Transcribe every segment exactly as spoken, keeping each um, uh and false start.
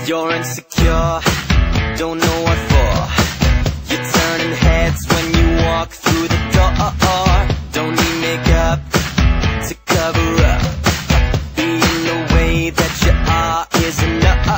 You're insecure, don't know what for. You're turning heads when you walk through the door. Don't need makeup to cover up. Being the way that you are is enough.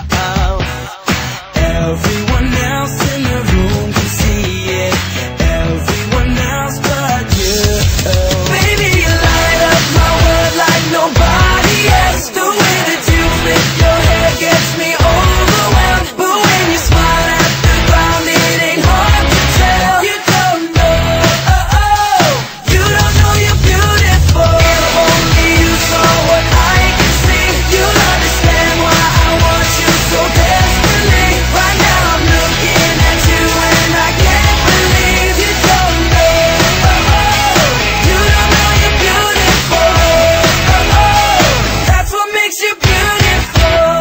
Everyone else in the room can see it. Everyone else but you. Baby, you light up my world like nobody else. The way that you flip your hair gets me overwhelmed. But when you smile at the ground, it ain't hard to tell. You don't know, oh, oh, you don't know you're beautiful. If only you saw what I can see, you'll understand why I want you so desperately. Right now I'm looking at you and I can't believe you don't know, oh, oh, you don't know you're beautiful, oh, oh, that's what makes you beautiful.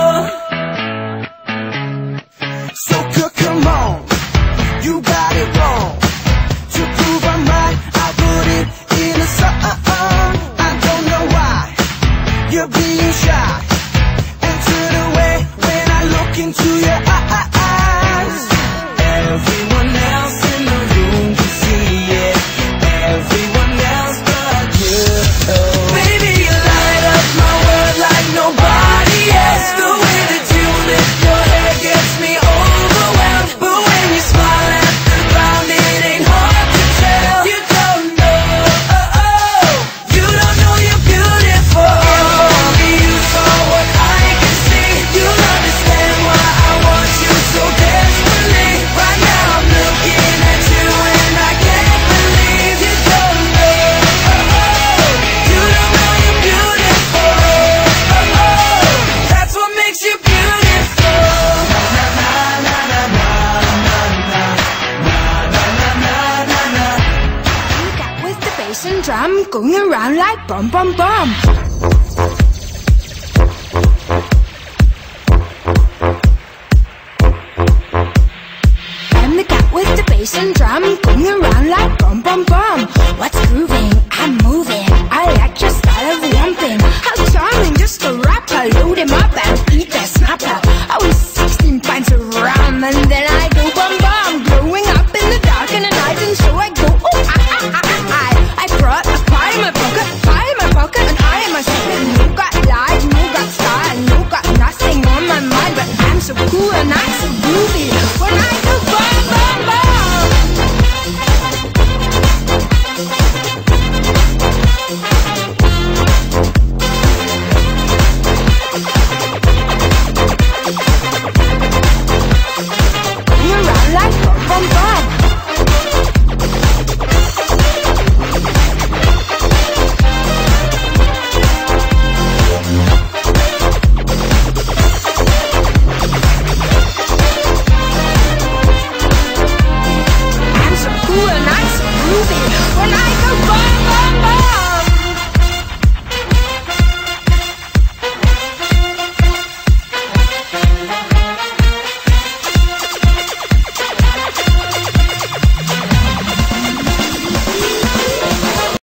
So c- come on, you got it wrong. To prove I'm right, I put it in a song. I don't know why you're being shy and turn away when I look into your eyes. Everyone else in the room can see it. Everyone else but you. Baby, you light up my world like nobody else. The way that you flip your hair gets me overwhelmed. But when you smile at the ground, it ain't hard to tell. You don't know, oh, oh, you don't know you're beautiful. If only you saw what I can see, you'll understand why I want you so desperately. Right now I'm looking at you and I can't believe you don't know, oh, oh, you don't know you're beautiful, oh, oh, that's what makes you beautiful. You got with the bass and drum going around like bum bum bum. I'm the cat with the bass and drum going around like bum bum bum. What's grooving? I'm moving. I like your style of lumping. How charming, just a rapper. Load him up and eat that snapper. I was sixteen pints of rum and then I go bum bum. Growing up in the dark in the night and so I go oh I I I I. I brought a pie in my pocket, pie in my pocket, and I am a second. No got life, no got style, no got nothing on my mind, but I'm so cool and I'm so groovy when I go bum bum bum.